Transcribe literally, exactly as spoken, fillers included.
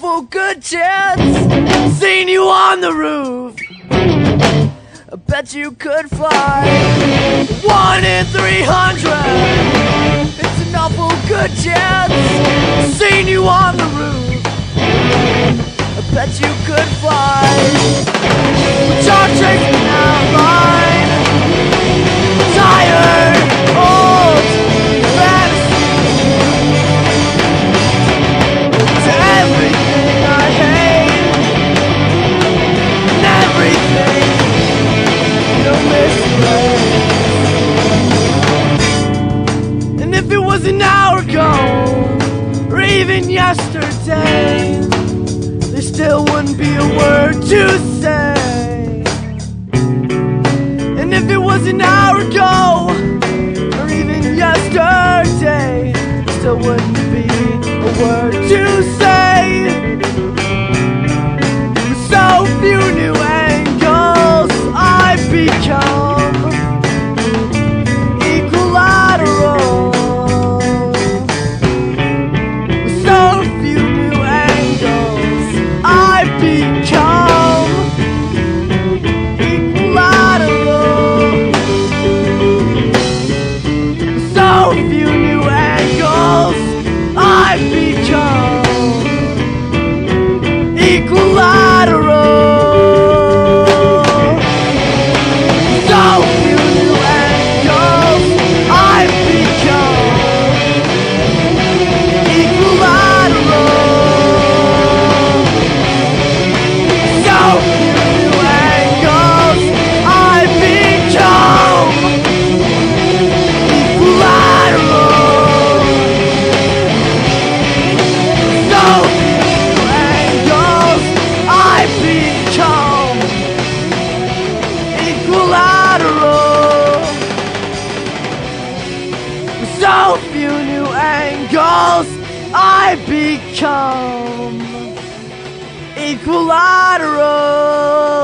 awful good chance. Seen you on the roof, I bet you could fly. One in three hundred, it's an awful good chance. Seen you on the roof, I bet you could fly. But you're chasing that line, tired, old fantasy. To everything I hate, and everything you'll misplace. And if it was an hour ago, or even yesterday, there still wouldn't be a word to say. And if it was an hour ago, or even yesterday, there still wouldn't be a word to say. With so few new angles, I've become equilateral. With so few new angles, I've become equilateral. With so few new angles, I've become equilateral. So few new angles, I've become equilateral. So few new angles, I've become equilateral. So few angles, I've become equilateral. So few new angles, I've become equilateral.